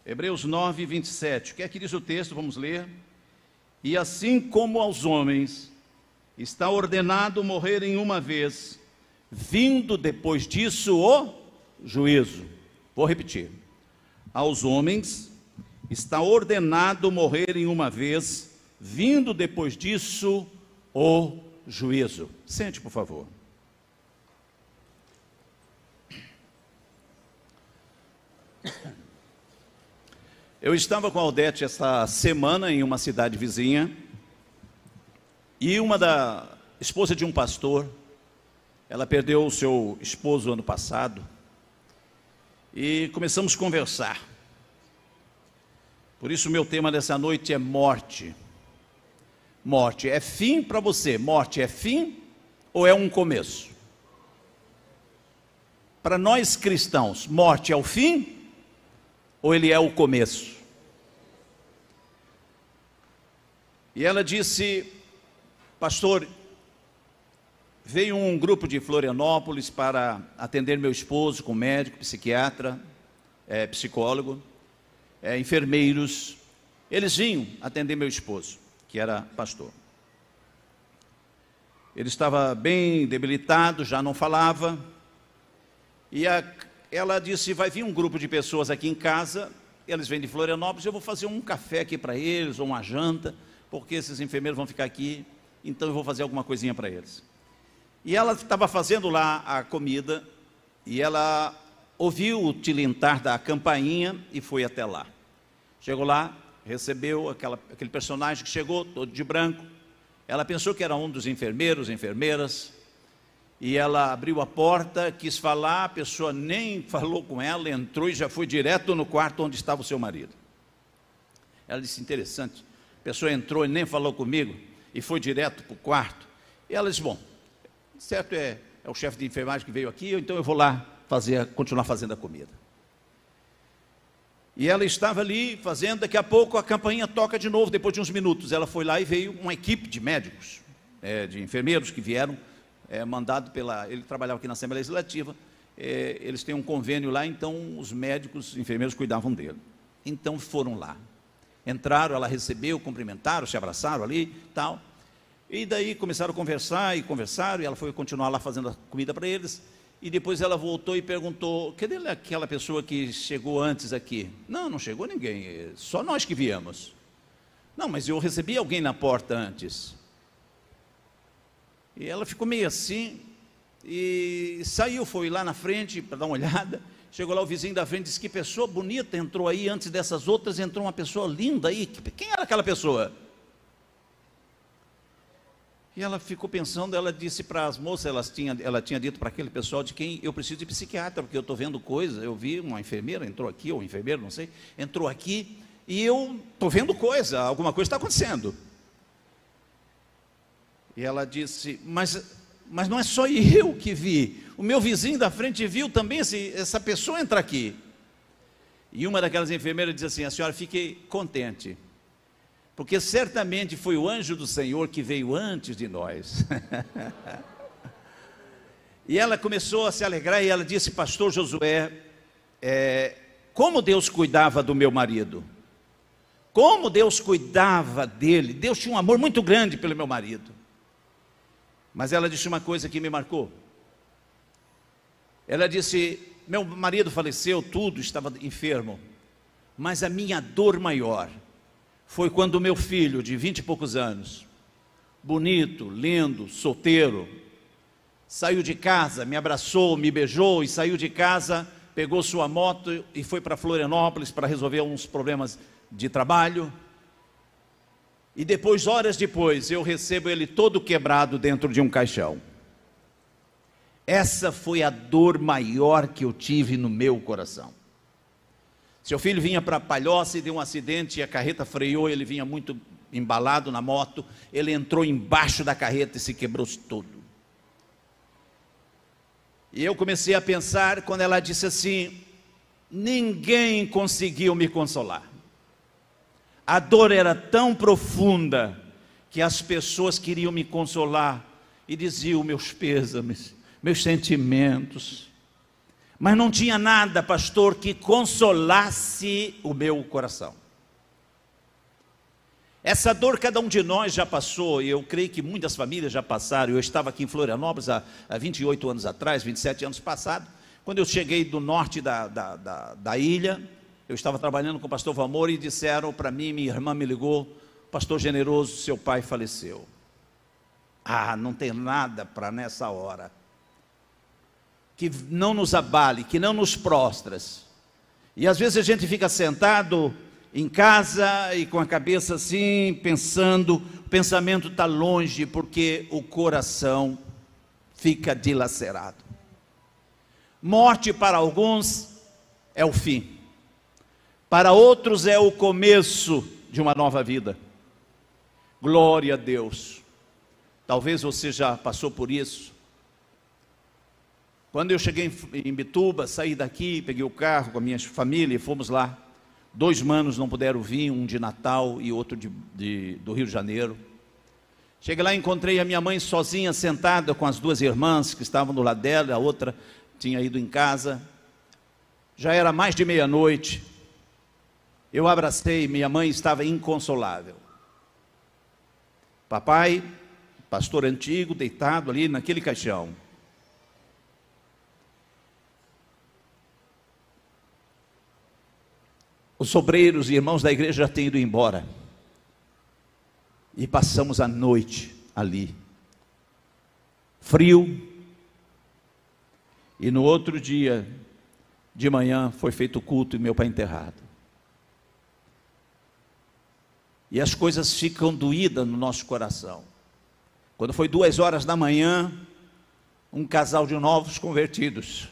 Hebreus 9, 27. O que é que diz o texto? Vamos ler. E assim como aos homens está ordenado morrerem uma vez, vindo depois disso o juízo. Vou repetir. Aos homens está ordenado morrerem uma vez, vindo depois disso o juízo. Sente, por favor. Eu estava com a Aldete essa semana em uma cidade vizinha, e esposa de um pastor, ela perdeu o seu esposo ano passado, e começamos a conversar. Por isso o meu tema dessa noite é morte. Morte é fim para você? Morte é fim ou é um começo? Para nós cristãos, morte é o fim ou ele é o começo? E ela disse: pastor, veio um grupo de Florianópolis para atender meu esposo com médico, psiquiatra, psicólogo, enfermeiros. Eles vinham atender meu esposo, que era pastor. Ele estava bem debilitado, já não falava. E ela disse: vai vir um grupo de pessoas aqui em casa, eles vêm de Florianópolis, eu vou fazer um café aqui para eles, ou uma janta, porque esses enfermeiros vão ficar aqui, então eu vou fazer alguma coisinha para eles. E ela estava fazendo lá a comida, e ela ouviu o tilintar da campainha e foi até lá. Chegou lá, recebeu aquele personagem que chegou, todo de branco. Ela pensou que era um dos enfermeiros, enfermeiras, e ela abriu a porta, quis falar, a pessoa nem falou com ela, entrou e já foi direto no quarto onde estava o seu marido. Ela disse: interessante, a pessoa entrou e nem falou comigo, e foi direto para o quarto. E ela disse: bom, certo, é o chefe de enfermagem que veio aqui, então eu vou lá continuar fazendo a comida. E ela estava ali fazendo, daqui a pouco a campainha toca de novo, depois de uns minutos. Ela foi lá e veio uma equipe de médicos, de enfermeiros que vieram, mandado ele trabalhava aqui na Assembleia Legislativa, eles têm um convênio lá, então os médicos, os enfermeiros cuidavam dele. Então foram lá, entraram, ela recebeu, cumprimentaram, se abraçaram ali, tal. E daí começaram a conversar, e ela foi continuar lá fazendo a comida para eles. E depois ela voltou e perguntou: cadê aquela pessoa que chegou antes aqui? Não chegou ninguém, só nós que viemos. Não, mas eu recebi alguém na porta antes. E ela ficou meio assim, e saiu, foi lá na frente para dar uma olhada. Chegou lá o vizinho da frente, disse: que pessoa bonita entrou aí, antes dessas outras entrou uma pessoa linda aí. Quem era aquela pessoa? E ela ficou pensando, ela disse para as moças, ela tinha dito para aquele pessoal de quem eu preciso de psiquiatra, porque eu estou vendo coisa. Eu vi uma enfermeira, entrou aqui, ou um enfermeiro, não sei, entrou aqui, e eu estou vendo coisa, alguma coisa está acontecendo. E ela disse: mas não é só eu que vi, o meu vizinho da frente viu também essa pessoa entrar aqui. E uma daquelas enfermeiras disse assim: a senhora fique contente, porque certamente foi o anjo do Senhor que veio antes de nós. E ela começou a se alegrar, e ela disse: pastor Josué, como Deus cuidava do meu marido, como Deus cuidava dele, Deus tinha um amor muito grande pelo meu marido. Mas ela disse uma coisa que me marcou. Ela disse: meu marido faleceu, tudo, estava enfermo, mas a minha dor maior foi quando o meu filho, de 20 e poucos anos, bonito, lindo, solteiro, saiu de casa, me abraçou, me beijou e saiu de casa, pegou sua moto e foi para Florianópolis para resolver uns problemas de trabalho. E depois, horas depois, eu recebo ele todo quebrado dentro de um caixão. Essa foi a dor maior que eu tive no meu coração. Seu filho vinha para Palhoça e deu um acidente, e a carreta freou, ele vinha muito embalado na moto, ele entrou embaixo da carreta e se quebrou todo. E eu comecei a pensar, quando ela disse assim: ninguém conseguiu me consolar. A dor era tão profunda que as pessoas queriam me consolar e diziam meus pêsames, meus sentimentos, Mas não tinha nada, pastor, que consolasse o meu coração. Essa dor cada um de nós já passou, e eu creio que muitas famílias já passaram. Eu estava aqui em Florianópolis há 28 anos atrás, 27 anos passados, quando eu cheguei do norte da ilha. Eu estava trabalhando com o pastor Valmor e disseram para mim, minha irmã me ligou: pastor Generoso, seu pai faleceu. Ah, não tem nada para nessa hora que não nos abale, que não nos prostras. E às vezes a gente fica sentado em casa e com a cabeça assim, pensando, o pensamento está longe, porque o coração fica dilacerado. Morte para alguns é o fim, para outros é o começo de uma nova vida. Glória a Deus. Talvez você já passou por isso. Quando eu cheguei em Bituba, saí daqui, peguei o carro com a minha família e fomos lá. 2 manos não puderam vir, um de Natal e outro do Rio de Janeiro. Cheguei lá e encontrei a minha mãe sozinha, sentada com as 2 irmãs que estavam do lado dela, a outra tinha ido em casa. Já era mais de meia-noite. Eu abracei, minha mãe estava inconsolável. Papai, pastor antigo, deitado ali naquele caixão. Os obreiros e irmãos da igreja já têm ido embora. E passamos a noite ali. Frio. E no outro dia, de manhã, foi feito o culto e meu pai enterrado. E as coisas ficam doídas no nosso coração. Quando foi 2 horas da manhã, um casal de novos convertidos.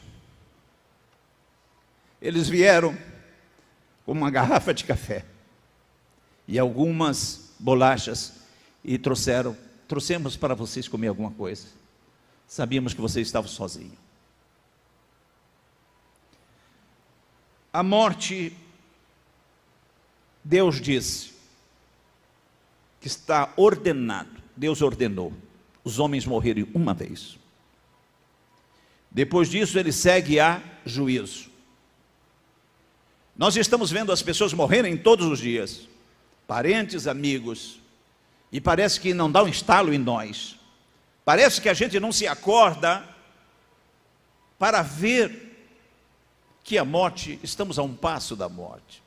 Eles vieram com uma garrafa de café e algumas bolachas e trouxemos para vocês comer alguma coisa. Sabíamos que vocês estavam sozinhos. A morte, Deus disse que está ordenado, Deus ordenou os homens morrerem uma vez. Depois disso ele segue a juízo. Nós estamos vendo as pessoas morrerem todos os dias, parentes, amigos, e parece que não dá um estalo em nós. Parece que a gente não se acorda para ver que a morte, estamos a um passo da morte.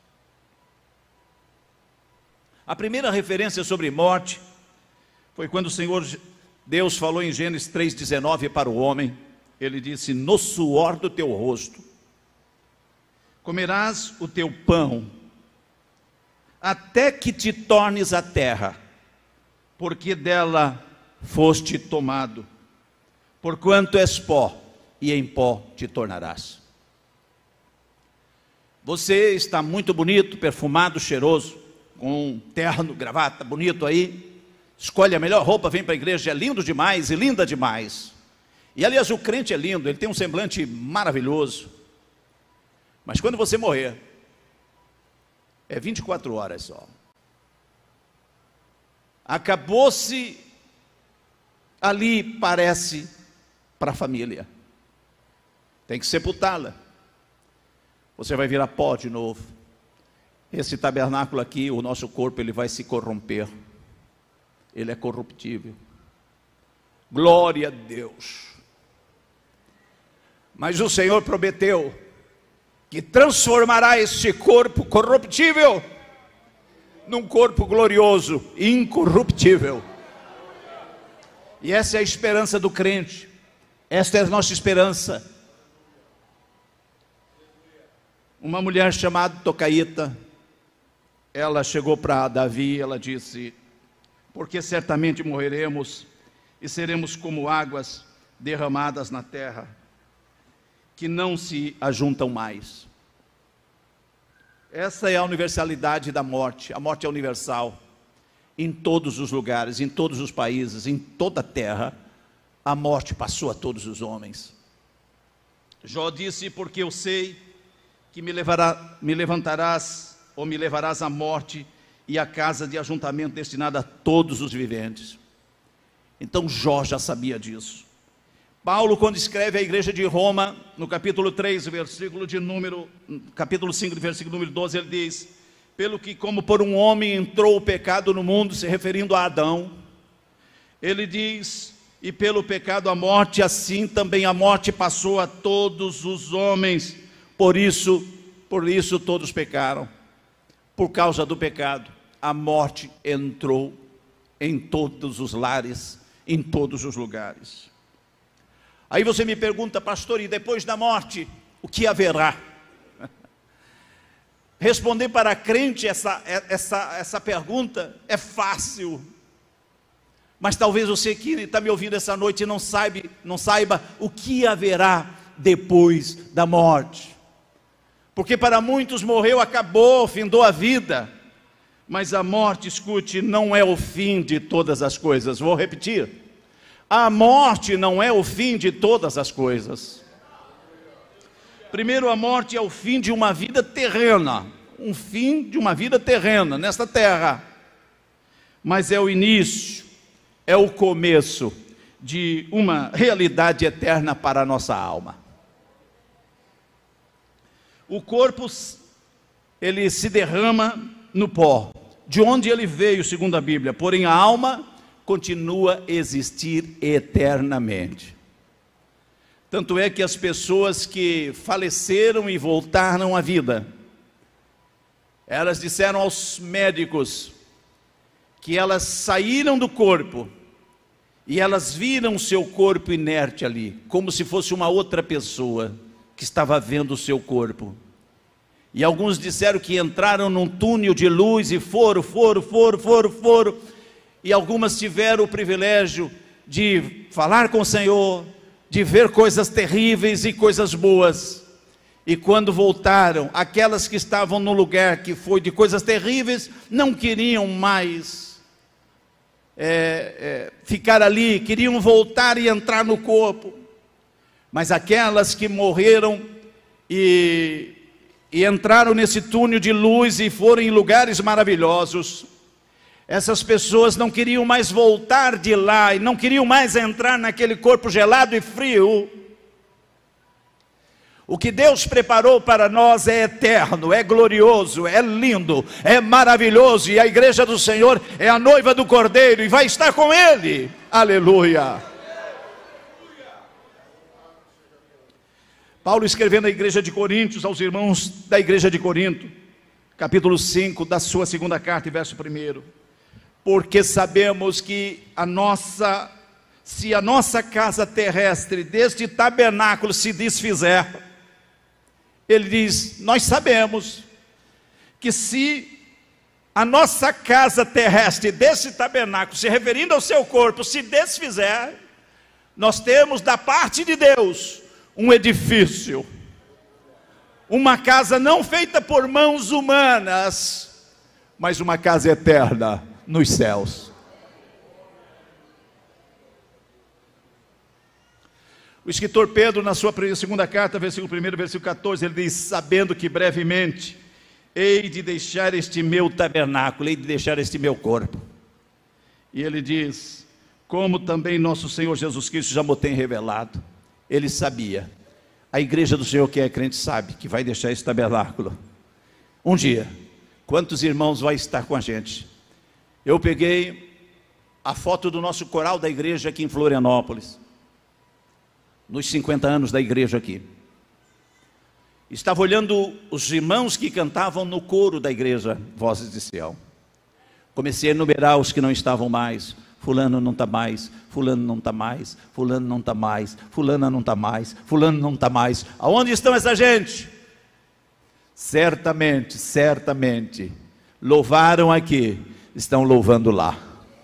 A primeira referência sobre morte foi quando o Senhor Deus falou em Gênesis 3,19 para o homem. Ele disse: no suor do teu rosto comerás o teu pão, até que te tornes a terra, porque dela foste tomado, porquanto és pó, e em pó te tornarás. Você está muito bonito, perfumado, cheiroso, com um terno, gravata, bonito aí, escolhe a melhor roupa, vem para a igreja, é lindo demais e linda demais. E aliás, o crente é lindo, ele tem um semblante maravilhoso. Mas quando você morrer, é 24 horas só. Acabou-se, ali parece para a família. Tem que sepultá-la. Você vai virar pó de novo. Esse tabernáculo aqui, o nosso corpo, ele vai se corromper. Ele é corruptível. Glória a Deus. Mas o Senhor prometeu que transformará este corpo corruptível num corpo glorioso, incorruptível. E essa é a esperança do crente. Esta é a nossa esperança. Uma mulher chamada Tocaíta, ela chegou para Davi, ela disse: porque certamente morreremos e seremos como águas derramadas na terra, que não se ajuntam mais. Essa é a universalidade da morte. A morte é universal. Em todos os lugares, em todos os países, em toda a terra, a morte passou a todos os homens. Jó disse: porque eu sei que me levantarás, ou me levarás à morte e à casa de ajuntamento destinada a todos os viventes. Então Jó já sabia disso. Paulo, quando escreve à igreja de Roma, no capítulo 3, capítulo 5, versículo número 12, ele diz: pelo que como por um homem entrou o pecado no mundo, se referindo a Adão, ele diz, e pelo pecado a morte, assim também a morte passou a todos os homens, por isso todos pecaram. Por causa do pecado, a morte entrou em todos os lares, em todos os lugares. Aí você me pergunta: pastor, e depois da morte, o que haverá? Responder para a crente essa pergunta é fácil. Mas talvez você que está me ouvindo essa noite não saiba o que haverá depois da morte. Porque para muitos morreu, acabou, findou a vida. Mas a morte, escute, não é o fim de todas as coisas. Vou repetir: a morte não é o fim de todas as coisas. Primeiro, a morte é o fim de uma vida terrena, um fim de uma vida terrena nesta terra. Mas é o início, é o começo de uma realidade eterna para a nossa alma. O corpo, ele se derrama no pó, de onde ele veio, segundo a Bíblia, porém a alma continua a existir eternamente. Tanto é que as pessoas que faleceram e voltaram à vida, elas disseram aos médicos que elas saíram do corpo e elas viram o seu corpo inerte ali, como se fosse uma outra pessoa que estava vendo o seu corpo. E alguns disseram que entraram num túnel de luz e foram, e algumas tiveram o privilégio de falar com o Senhor, de ver coisas terríveis e coisas boas. E quando voltaram, aquelas que estavam no lugar que foi de coisas terríveis, não queriam mais ficar ali, queriam voltar e entrar no corpo. Mas aquelas que morreram e entraram nesse túnel de luz e foram em lugares maravilhosos, essas pessoas não queriam mais voltar de lá, e não queriam mais entrar naquele corpo gelado e frio. O que Deus preparou para nós é eterno, é glorioso, é lindo, é maravilhoso, e a igreja do Senhor é a noiva do Cordeiro, e vai estar com Ele, aleluia. Paulo, escrevendo à igreja de Coríntios, aos irmãos da igreja de Corinto, capítulo 5 da sua segunda carta, verso 1: porque sabemos que se a nossa casa terrestre deste tabernáculo se desfizer, ele diz, nós sabemos que se a nossa casa terrestre desse tabernáculo, se referindo ao seu corpo, se desfizer, nós temos da parte de Deus um edifício, uma casa não feita por mãos humanas, mas uma casa eterna nos céus. O escritor Pedro, na sua segunda carta, versículo 1, versículo 14, ele diz, sabendo que brevemente hei de deixar este meu tabernáculo, hei de deixar este meu corpo. E ele diz, como também nosso Senhor Jesus Cristo já me tem revelado. Ele sabia, a igreja do Senhor que é crente sabe que vai deixar esse tabernáculo. Um dia, quantos irmãos vai estar com a gente? Eu peguei a foto do nosso coral da igreja aqui em Florianópolis, nos 50 anos da igreja aqui. Estava olhando os irmãos que cantavam no coro da igreja Vozes de Sião. Comecei a enumerar os que não estavam mais. Fulano não está mais, fulano não está mais, fulano não está mais, fulana não está mais, fulano não está mais. Aonde estão essa gente? Certamente, louvaram aqui, estão louvando lá.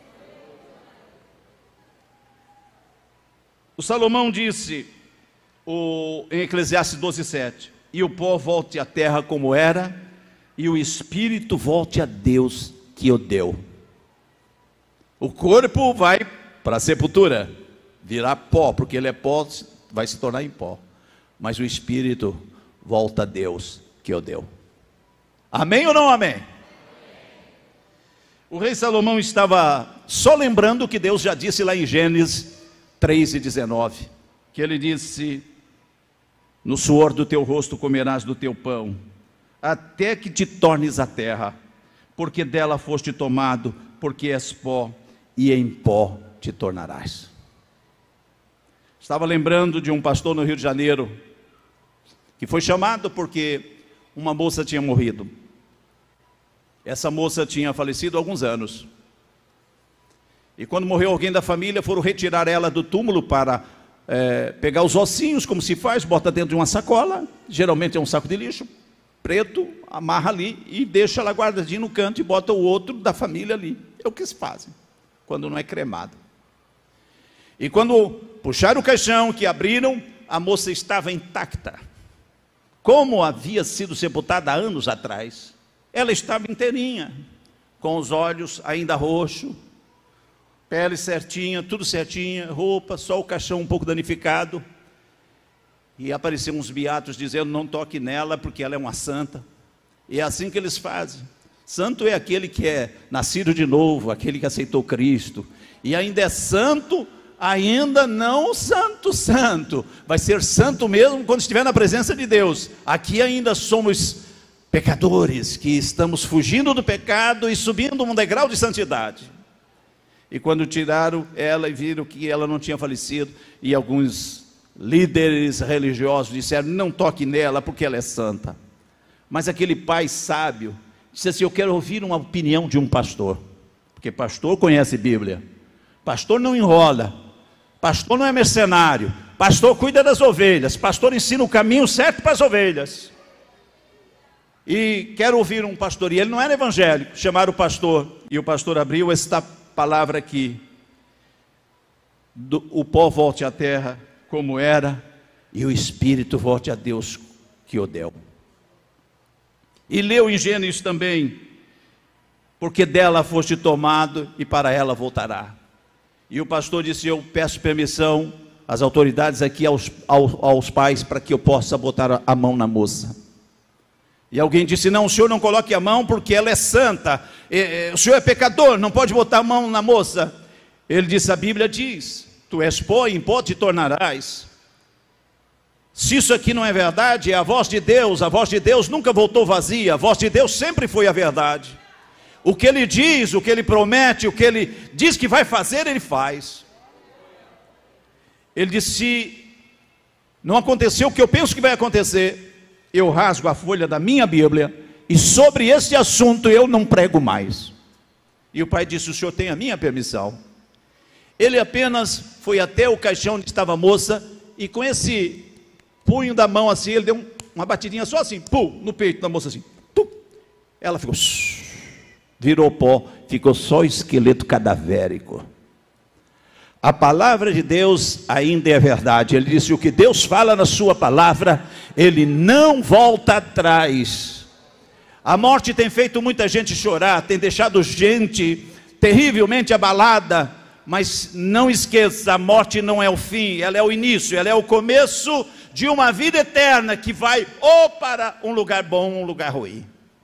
O Salomão disse, em Eclesiastes 12:7, e o pó volte à terra como era, e o espírito volte a Deus que o deu. O corpo vai para a sepultura, virá pó, porque ele é pó, vai se tornar em pó. Mas o espírito volta a Deus que o deu. Amém ou não amém? O rei Salomão estava só lembrando o que Deus já disse lá em Gênesis 3:19. que ele disse: no suor do teu rosto comerás do teu pão, até que te tornes a terra, porque dela foste tomado, porque és pó, e em pó te tornarás. Estava lembrando de um pastor no Rio de Janeiro, que foi chamado porque uma moça tinha morrido. Essa moça tinha falecido há alguns anos. E quando morreu alguém da família, foram retirar ela do túmulo para pegar os ossinhos, como se faz, bota dentro de uma sacola, geralmente é um saco de lixo, preto, amarra ali e deixa ela guardadinha no canto e bota o outro da família ali. É o que se fazem, quando não é cremado. E quando puxaram o caixão, que abriram, a moça estava intacta. Como havia sido sepultada há anos atrás, ela estava inteirinha, com os olhos ainda roxos, pele certinha, tudo certinha, roupa, só o caixão um pouco danificado. E apareciam uns beatos dizendo: não toque nela porque ela é uma santa. E é assim que eles fazem. Santo é aquele que é nascido de novo, aquele que aceitou Cristo. E ainda é santo, ainda não santo. Vai ser santo mesmo quando estiver na presença de Deus. Aqui ainda somos pecadores, que estamos fugindo do pecado e subindo um degrau de santidade. E quando tiraram ela e viram que ela não tinha falecido, e alguns líderes religiosos disseram: não toque nela porque ela é santa. Mas aquele pai sábio disse assim: eu quero ouvir uma opinião de um pastor, porque pastor conhece Bíblia, pastor não enrola, pastor não é mercenário, pastor cuida das ovelhas, pastor ensina o caminho certo para as ovelhas. E quero ouvir um pastor, e ele não era evangélico. Chamaram o pastor, e o pastor abriu esta palavra aqui: o pó volte à terra como era, e o espírito volte a Deus que o deu. E leu em Gênesis também: porque dela foste tomado e para ela voltará. E o pastor disse: eu peço permissão às autoridades aqui, aos pais, para que eu possa botar a mão na moça. E alguém disse: não, o senhor não coloque a mão porque ela é santa, o senhor é pecador, não pode botar a mão na moça. Ele disse: a Bíblia diz: tu és pó, em pó te tornarás. Se isso aqui não é verdade, é a voz de Deus nunca voltou vazia, a voz de Deus sempre foi a verdade. O que ele diz, o que ele promete, o que ele diz que vai fazer, ele faz. Ele disse: se não aconteceu o que eu penso que vai acontecer, eu rasgo a folha da minha Bíblia, e sobre esse assunto eu não prego mais. E o pai disse: o senhor tem a minha permissão. Ele apenas foi até o caixão onde estava a moça, e com esse punho da mão assim, ele deu uma batidinha só assim, pum, no peito da moça assim, tum. Ela ficou, virou pó, ficou só esqueleto cadavérico. A palavra de Deus ainda é verdade. Ele disse: o que Deus fala na sua palavra, ele não volta atrás. A morte tem feito muita gente chorar, tem deixado gente terrivelmente abalada, mas não esqueça, a morte não é o fim, ela é o início, ela é o começo de uma vida eterna, que vai ou para um lugar bom ou um lugar ruim.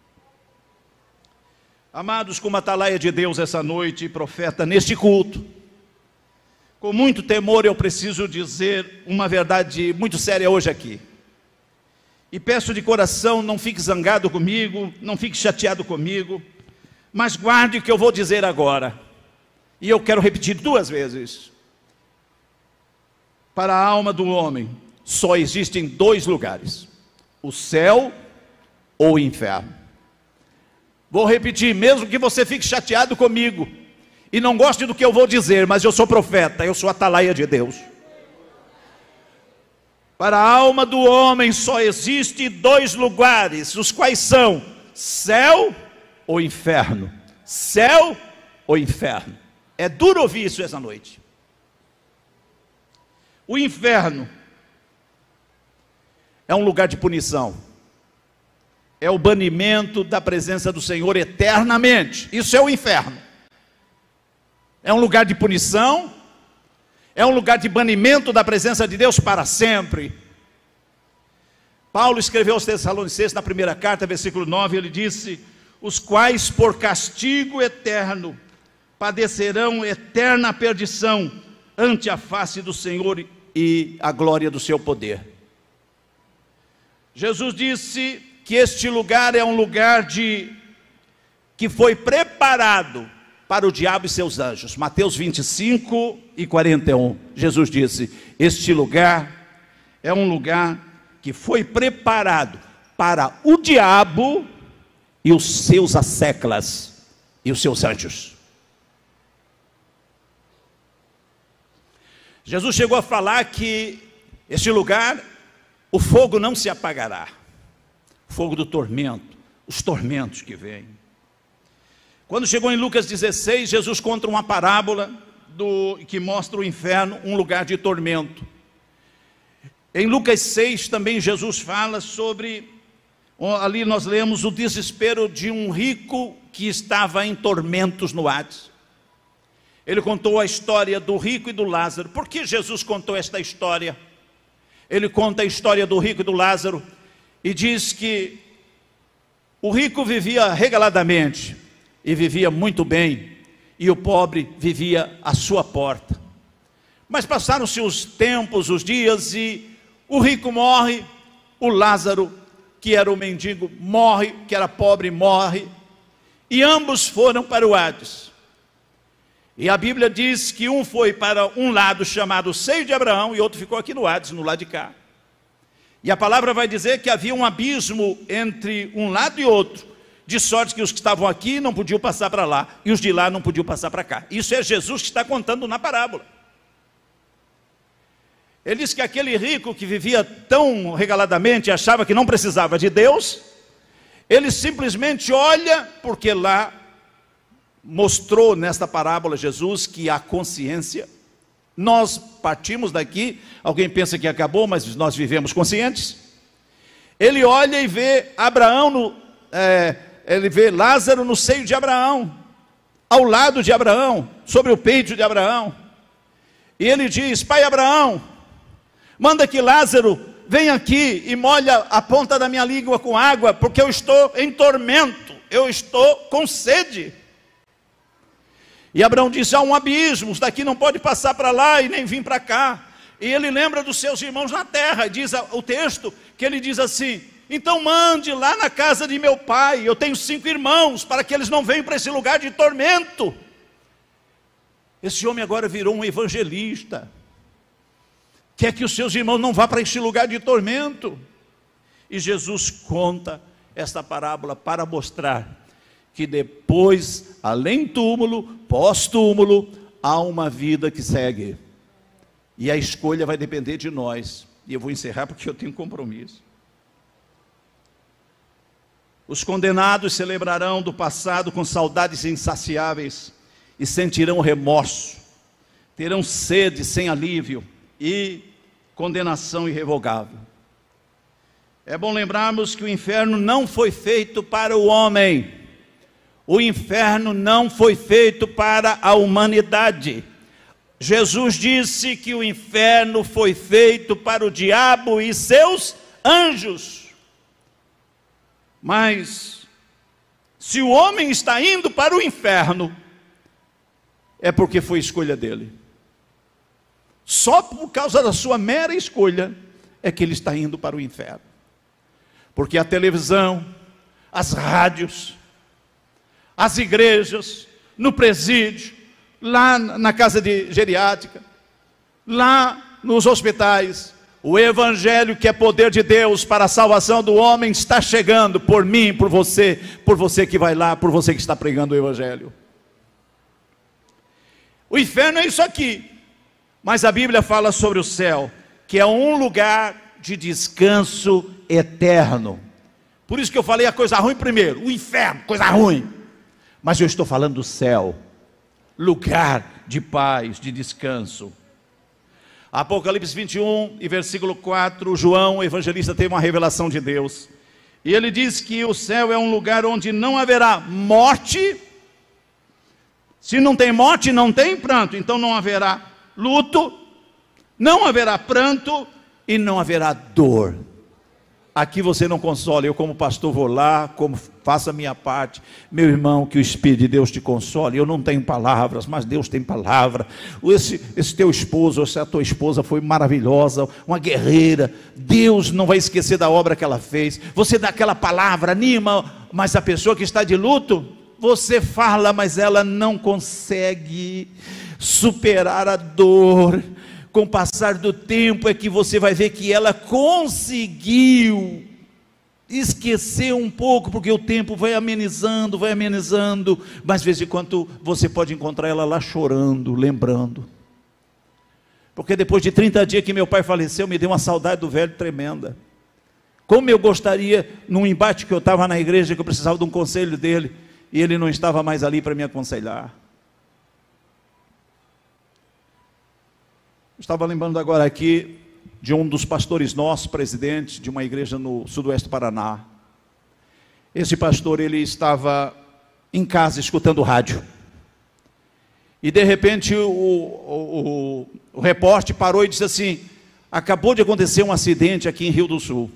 Amados, como atalaia de Deus essa noite, profeta, neste culto, com muito temor eu preciso dizer uma verdade muito séria hoje aqui. E peço de coração, não fique zangado comigo, não fique chateado comigo, mas guarde o que eu vou dizer agora. E eu quero repetir 2 vezes. Para a alma do homem, só existem 2 lugares: o céu ou o inferno. Vou repetir, mesmo que você fique chateado comigo e não goste do que eu vou dizer, mas eu sou profeta, eu sou atalaia de Deus. Para a alma do homem só existe 2 lugares, os quais são céu ou inferno. Céu ou inferno. É duro ouvir isso essa noite. O inferno é um lugar de punição, é o banimento da presença do Senhor eternamente. Isso é o inferno. É um lugar de punição, é um lugar de banimento da presença de Deus para sempre. Paulo escreveu aos Tessalonicenses na primeira carta, versículo 9, ele disse: os quais por castigo eterno padecerão eterna perdição ante a face do Senhor e a glória do seu poder. Jesus disse que este lugar é um lugar que foi preparado para o diabo e seus anjos. Mateus 25 e 41, Jesus disse, este lugar é um lugar que foi preparado para o diabo e os seus asseclas e os seus anjos. Jesus chegou a falar que este lugar, o fogo não se apagará. O fogo do tormento, os tormentos que vêm. Quando chegou em Lucas 16, Jesus conta uma parábola que mostra o inferno, um lugar de tormento. Em Lucas 6 também Jesus fala sobre, ali nós lemos o desespero de um rico que estava em tormentos no Hades. Ele contou a história do rico e do Lázaro. Por que Jesus contou esta história? Ele conta a história do rico e do Lázaro e diz que o rico vivia regaladamente e vivia muito bem, e o pobre vivia à sua porta. Mas passaram-se os tempos, os dias, e o rico morre, o Lázaro, que era o mendigo, morre, que era pobre, morre, e ambos foram para o Hades. E a Bíblia diz que um foi para um lado chamado seio de Abraão, e outro ficou aqui no Hades, no lado de cá. E a palavra vai dizer que havia um abismo entre um lado e outro, de sorte que os que estavam aqui não podiam passar para lá, e os de lá não podiam passar para cá. Isso é Jesus que está contando na parábola. Ele diz que aquele rico que vivia tão regaladamente, achava que não precisava de Deus, ele simplesmente olha, porque lá mostrou nesta parábola Jesus que a consciência, nós partimos daqui, alguém pensa que acabou, mas nós vivemos conscientes. Ele olha e vê ele vê Lázaro no seio de Abraão, ao lado de Abraão, sobre o peito de Abraão, e ele diz, pai Abraão, manda que Lázaro venha aqui e molha a ponta da minha língua com água, porque eu estou em tormento, eu estou com sede. E Abraão disse, há um abismo, daqui não pode passar para lá e nem vir para cá. E ele lembra dos seus irmãos na terra, diz o texto, que ele diz assim, então mande lá na casa de meu pai, eu tenho 5 irmãos, para que eles não venham para esse lugar de tormento. Esse homem agora virou um evangelista, quer que os seus irmãos não vá para este lugar de tormento. E Jesus conta esta parábola para mostrar que depois, além túmulo, pós-túmulo, há uma vida que segue. E a escolha vai depender de nós. E eu vou encerrar porque eu tenho compromisso. Os condenados se lembrarão do passado com saudades insaciáveis e sentirão remorso. Terão sede sem alívio e condenação irrevogável. É bom lembrarmos que o inferno não foi feito para o homem. O inferno não foi feito para a humanidade. Jesus disse que o inferno foi feito para o diabo e seus anjos. Mas, se o homem está indo para o inferno, é porque foi escolha dele. Só por causa da sua mera escolha, é que ele está indo para o inferno. Porque a televisão, as rádios, as igrejas, no presídio, lá na casa de geriátrica, lá nos hospitais, o evangelho que é poder de Deus para a salvação do homem está chegando por mim, por você que vai lá, por você que está pregando o evangelho. O inferno é isso aqui, mas a Bíblia fala sobre o céu, que é um lugar de descanso eterno. Por isso que eu falei a coisa ruim primeiro, o inferno, coisa ruim. Mas eu estou falando do céu, lugar de paz, de descanso. Apocalipse 21 e versículo 4, João, o evangelista, tem uma revelação de Deus. E ele diz que o céu é um lugar onde não haverá morte. Se não tem morte, não tem pranto. Então não haverá luto, não haverá pranto e não haverá dor. aqui você não consola. Eu, como pastor, vou lá, como faço a minha parte. Meu irmão, que o Espírito de Deus te console. Eu não tenho palavras, mas Deus tem palavra. Esse teu esposo, essa tua esposa foi maravilhosa, uma guerreira. Deus não vai esquecer da obra que ela fez. Você dá aquela palavra, anima, mas a pessoa que está de luto, você fala, mas ela não consegue superar a dor. Com o passar do tempo é que você vai ver que ela conseguiu esquecer um pouco, porque o tempo vai amenizando, mas de vez em quando você pode encontrar ela lá chorando, lembrando. Porque depois de 30 dias que meu pai faleceu, me deu uma saudade do velho tremenda. Como eu gostaria, num embate que eu estava na igreja, que eu precisava de um conselho dele, e ele não estava mais ali para me aconselhar. Estava lembrando agora aqui de um dos pastores nossos, presidente de uma igreja no sudoeste do Paraná. Esse pastor, ele estava em casa escutando rádio. E de repente o repórter parou e disse assim: acabou de acontecer um acidente aqui em Rio do Sul.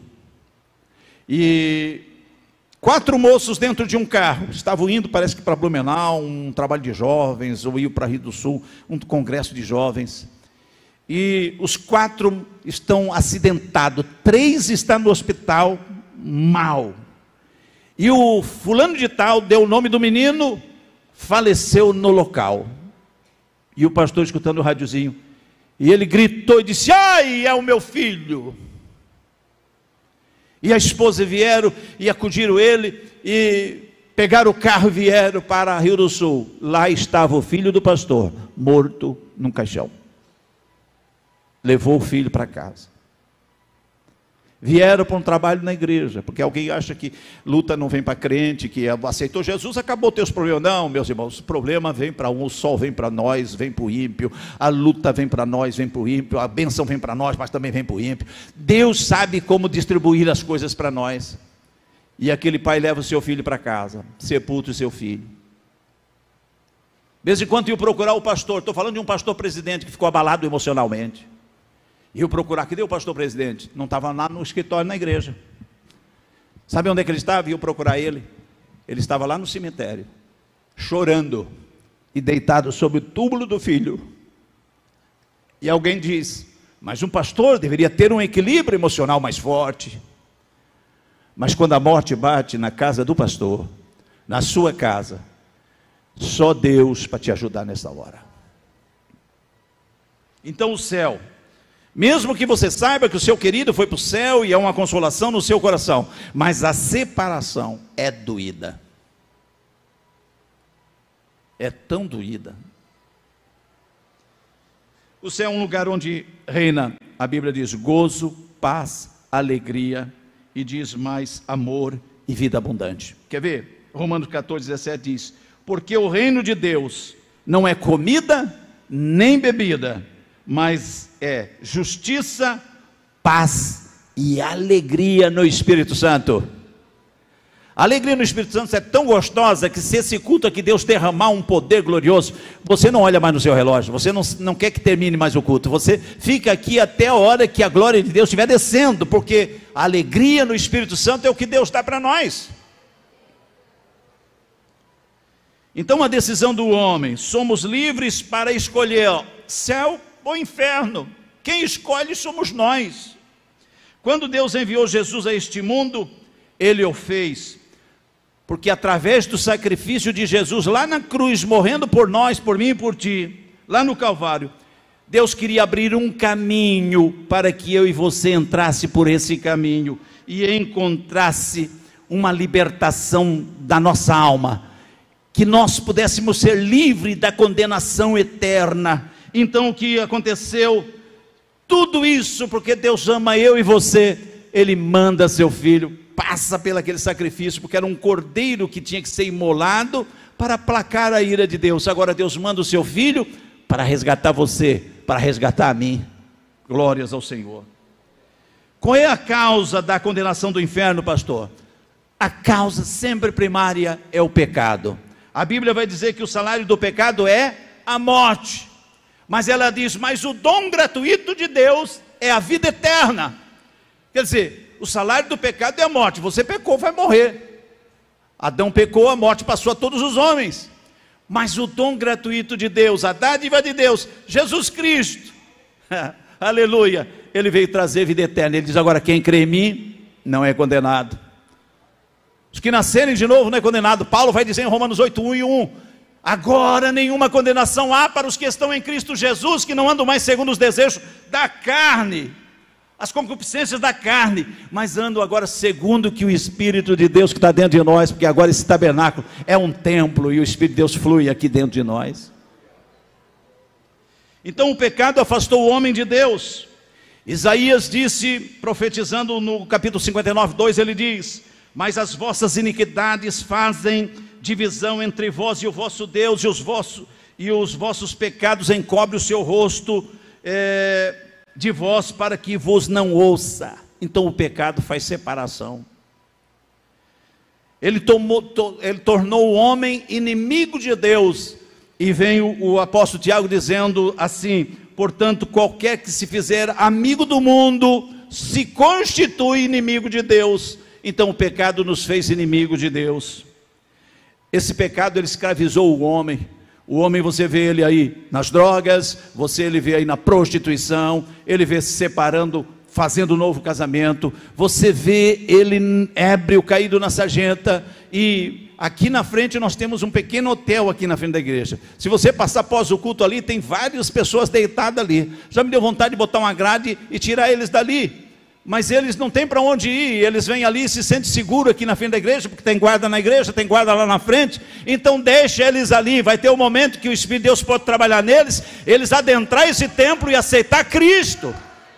E 4 moços dentro de um carro, estavam indo, parece que para Blumenau, um trabalho de jovens, ou iam para Rio do Sul, um congresso de jovens. E os 4 estão acidentados, 3 estão no hospital, mal. E o fulano de tal deu o nome do menino, faleceu no local. E o pastor escutando o radiozinho, e ele gritou e disse: ai, é o meu filho. E a esposa vieram e acudiram ele, e pegaram o carro e vieram para Rio do Sul. Lá estava o filho do pastor, morto num caixão. Levou o filho para casa. Vieram para um trabalho na igreja, porque alguém acha que luta não vem para crente, que aceitou Jesus, acabou teus problemas. Não, meus irmãos, o problema vem para um, o sol vem para nós, vem para o ímpio, a luta vem para nós, vem para o ímpio, a bênção vem para nós, mas também vem para o ímpio. Deus sabe como distribuir as coisas para nós. E aquele pai leva o seu filho para casa, sepulta o seu filho. De vez em quando eu procurar o pastor, estou falando de um pastor presidente que ficou abalado emocionalmente. E eu procurar, cadê o pastor presidente? Não estava lá no escritório, na igreja. Sabe onde é que ele estava? E eu procurar ele. Ele estava lá no cemitério, chorando e deitado sobre o túmulo do filho. E alguém diz: mas um pastor deveria ter um equilíbrio emocional mais forte. Mas quando a morte bate na casa do pastor, na sua casa, só Deus para te ajudar nessa hora. Então o céu, mesmo que você saiba que o seu querido foi para o céu e é uma consolação no seu coração, mas a separação é doída. É tão doída. O céu é um lugar onde reina, a Bíblia diz, gozo, paz, alegria, e diz mais amor e vida abundante. Quer ver? Romanos 14, 17 diz: porque o reino de Deus não é comida nem bebida, mas é justiça, paz e alegria no Espírito Santo. A alegria no Espírito Santo é tão gostosa que se esse culto aqui Deus derramar um poder glorioso, você não olha mais no seu relógio, você não quer que termine mais o culto, você fica aqui até a hora que a glória de Deus estiver descendo, porque a alegria no Espírito Santo é o que Deus dá para nós. Então a decisão do homem, somos livres para escolher céu ou inferno. Quem escolhe somos nós. Quando Deus enviou Jesus a este mundo, Ele o fez porque através do sacrifício de Jesus lá na cruz, morrendo por nós, por mim e por ti, lá no Calvário, Deus queria abrir um caminho para que eu e você entrasse por esse caminho e encontrasse uma libertação da nossa alma, que nós pudéssemos ser livres da condenação eterna. Então o que aconteceu? Tudo isso porque Deus ama eu e você. Ele manda seu filho, passa pelo aquele sacrifício, porque era um cordeiro que tinha que ser imolado para aplacar a ira de Deus. Agora Deus manda o seu filho para resgatar você, para resgatar a mim. Glórias ao Senhor. Qual é a causa da condenação do inferno, pastor? A causa sempre primária é o pecado. A Bíblia vai dizer que o salário do pecado é a morte. Mas ela diz, mas o dom gratuito de Deus é a vida eterna. Quer dizer, o salário do pecado é a morte. Você pecou, vai morrer. Adão pecou, a morte passou a todos os homens. Mas o dom gratuito de Deus, a dádiva de Deus, Jesus Cristo, aleluia, Ele veio trazer vida eterna. Ele diz agora, quem crê em mim, não é condenado. Os que nascerem de novo não é condenado. Paulo vai dizer em Romanos 8, 1 e 1, agora nenhuma condenação há para os que estão em Cristo Jesus, que não andam mais segundo os desejos da carne, as concupiscências da carne, mas andam agora segundo que o Espírito de Deus que está dentro de nós, porque agora esse tabernáculo é um templo, e o Espírito de Deus flui aqui dentro de nós. Então o pecado afastou o homem de Deus. Isaías disse, profetizando no capítulo 59, 2, ele diz, mas as vossas iniquidades fazem divisão entre vós e o vosso Deus, e os vossos pecados encobrem o seu rosto de vós, para que vos não ouça. Então o pecado faz separação. Ele tornou o homem inimigo de Deus. E vem o apóstolo Tiago dizendo assim, portanto, qualquer que se fizer amigo do mundo, se constitui inimigo de Deus. Então o pecado nos fez inimigo de Deus. Esse pecado, ele escravizou o homem. O homem, você vê ele aí nas drogas, ele vê aí na prostituição, ele vê se separando, fazendo um novo casamento, você vê ele ébrio, caído na sarjeta. E aqui na frente nós temos um pequeno hotel aqui na frente da igreja. Se você passar após o culto ali, tem várias pessoas deitadas ali. Já me deu vontade de botar uma grade e tirar eles dali. Mas eles não têm para onde ir, eles vêm ali e se sentem seguros aqui na frente da igreja, porque tem guarda na igreja, tem guarda lá na frente. Então deixa eles ali, vai ter um momento que o Espírito de Deus pode trabalhar neles, eles adentrar esse templo e aceitar Cristo.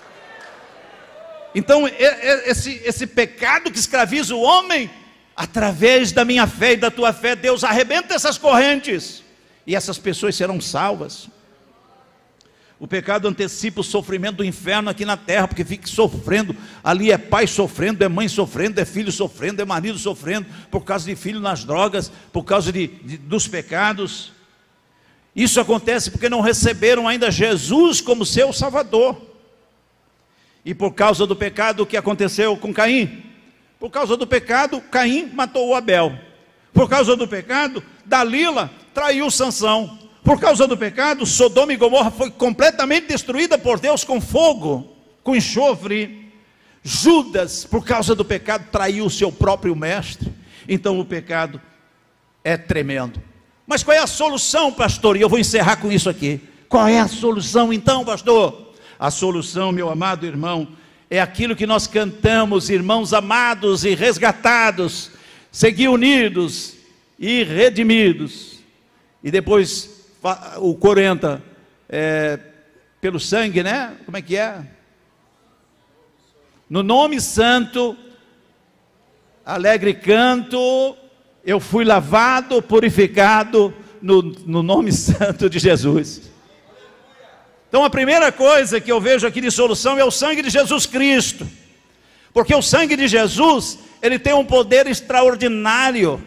Então esse pecado que escraviza o homem, através da minha fé e da tua fé, Deus arrebenta essas correntes, e essas pessoas serão salvas. O pecado antecipa o sofrimento do inferno aqui na terra, porque fica sofrendo, ali é pai sofrendo, é mãe sofrendo, é filho sofrendo, é marido sofrendo, por causa de filho nas drogas, por causa dos pecados. Isso acontece porque não receberam ainda Jesus como seu Salvador. E por causa do pecado, o que aconteceu com Caim? Por causa do pecado, Caim matou o Abel. Por causa do pecado, Dalila traiu Sansão. Por causa do pecado, Sodoma e Gomorra foi completamente destruída por Deus com fogo, com enxofre. Judas, por causa do pecado, traiu o seu próprio mestre. Então o pecado é tremendo. Mas qual é a solução, pastor? E eu vou encerrar com isso aqui. Qual é a solução então, pastor? A solução, meu amado irmão, é aquilo que nós cantamos, irmãos amados e resgatados, seguir unidos e redimidos. E depois o coro entra pelo sangue, né? Como é que é? No nome santo, alegre canto, eu fui lavado, purificado no nome santo de Jesus. Então a primeira coisa que eu vejo aqui de solução é o sangue de Jesus Cristo, porque o sangue de Jesus, ele tem um poder extraordinário.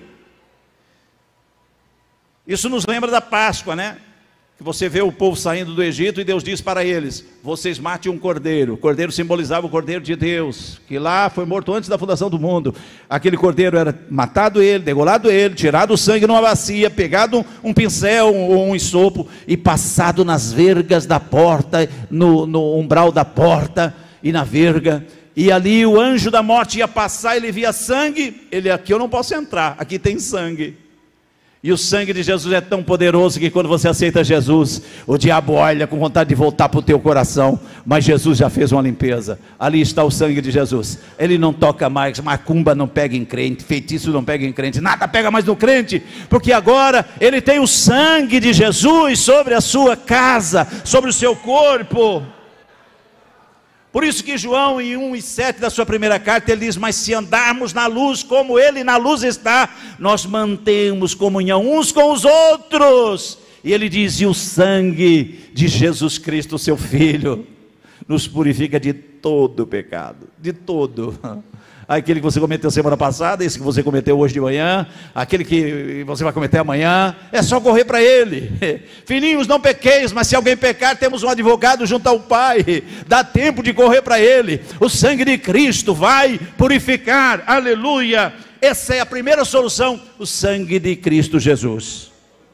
Isso nos lembra da Páscoa, né? Que você vê o povo saindo do Egito e Deus diz para eles, vocês matem um cordeiro. O cordeiro simbolizava o cordeiro de Deus, que lá foi morto antes da fundação do mundo. Aquele cordeiro era matado ele, degolado ele, tirado o sangue numa bacia, pegado um pincel ou um ensopo e passado nas vergas da porta, no umbral da porta e na verga. E ali o anjo da morte ia passar, ele via sangue, ele, aqui eu não posso entrar, aqui tem sangue. E o sangue de Jesus é tão poderoso que quando você aceita Jesus, o diabo olha com vontade de voltar para o teu coração, mas Jesus já fez uma limpeza. Ali está o sangue de Jesus. Ele não toca mais, macumba não pega em crente, feitiço não pega em crente, nada pega mais no crente, porque agora ele tem o sangue de Jesus sobre a sua casa, sobre o seu corpo. Por isso que João em 1:7 da sua primeira carta, ele diz, mas se andarmos na luz como ele na luz está, nós mantemos comunhão uns com os outros. E ele diz, e o sangue de Jesus Cristo, seu Filho, nos purifica de todo pecado, de todo. Aquele que você cometeu semana passada, esse que você cometeu hoje de manhã, aquele que você vai cometer amanhã, é só correr para Ele. Filhinhos, não pequeis, mas se alguém pecar, temos um advogado junto ao Pai, dá tempo de correr para Ele. O sangue de Cristo vai purificar, aleluia. Essa é a primeira solução, o sangue de Cristo Jesus.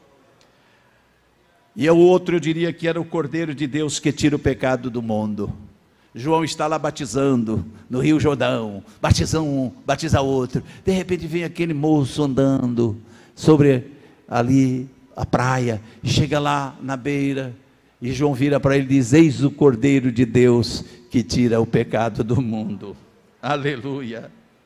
E o outro eu diria que era o Cordeiro de Deus que tira o pecado do mundo. João está lá batizando no Rio Jordão, batiza um, batiza outro, de repente vem aquele moço andando sobre ali a praia, chega lá na beira, e João vira para ele e diz: eis o Cordeiro de Deus que tira o pecado do mundo, aleluia.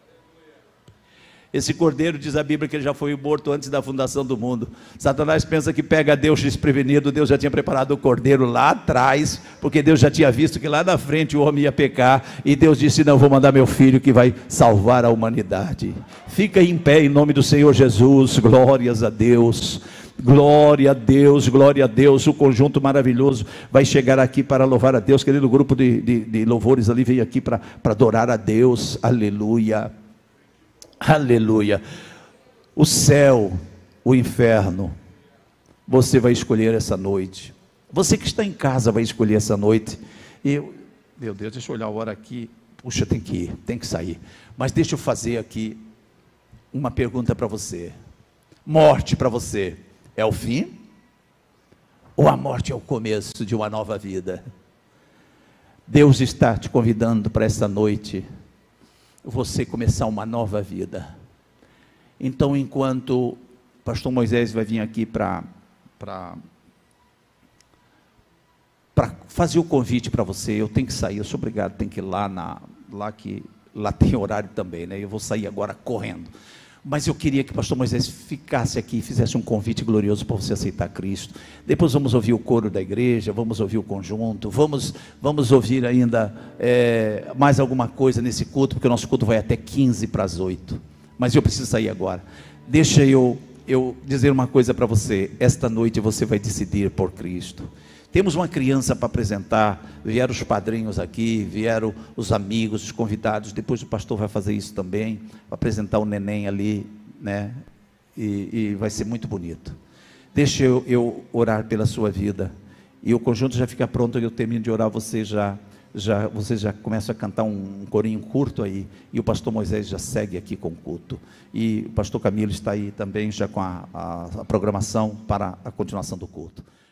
Esse cordeiro, diz a Bíblia, que ele já foi morto antes da fundação do mundo. Satanás pensa que pega Deus desprevenido. Deus já tinha preparado o cordeiro lá atrás, porque Deus já tinha visto que lá na frente o homem ia pecar, e Deus disse: não, vou mandar meu filho que vai salvar a humanidade. Fica em pé em nome do Senhor Jesus, glórias a Deus. Glória a Deus, glória a Deus. O conjunto maravilhoso vai chegar aqui para louvar a Deus. Querido, o grupo de louvores ali veio aqui para adorar a Deus, aleluia. Aleluia. O céu, o inferno, você vai escolher essa noite. Você que está em casa vai escolher essa noite. Meu Deus, deixa eu olhar a hora aqui. Puxa, tem que ir, tem que sair. Mas deixa eu fazer aqui uma pergunta para você. Morte para você é o fim? Ou a morte é o começo de uma nova vida? Deus está te convidando para essa noite você começar uma nova vida. Então, enquanto o pastor Moisés vai vir aqui para fazer o convite para você, eu tenho que sair, eu sou obrigado, tenho que ir lá tem horário também, né? Eu vou sair agora correndo. Mas eu queria que o pastor Moisés ficasse aqui e fizesse um convite glorioso para você aceitar Cristo. Depois vamos ouvir o coro da igreja, vamos ouvir o conjunto, vamos ouvir ainda mais alguma coisa nesse culto, porque o nosso culto vai até 7:45. Mas eu preciso sair agora. Deixa eu dizer uma coisa para você. Esta noite você vai decidir por Cristo. Temos uma criança para apresentar, vieram os padrinhos aqui, vieram os amigos, os convidados, depois o pastor vai fazer isso também, vai apresentar o neném ali, né? E vai ser muito bonito. Deixa eu orar pela sua vida, e o conjunto já fica pronto, eu termino de orar, você já começa a cantar um corinho curto aí, e o pastor Moisés já segue aqui com o culto, e o pastor Camilo está aí também já com a programação para a continuação do culto.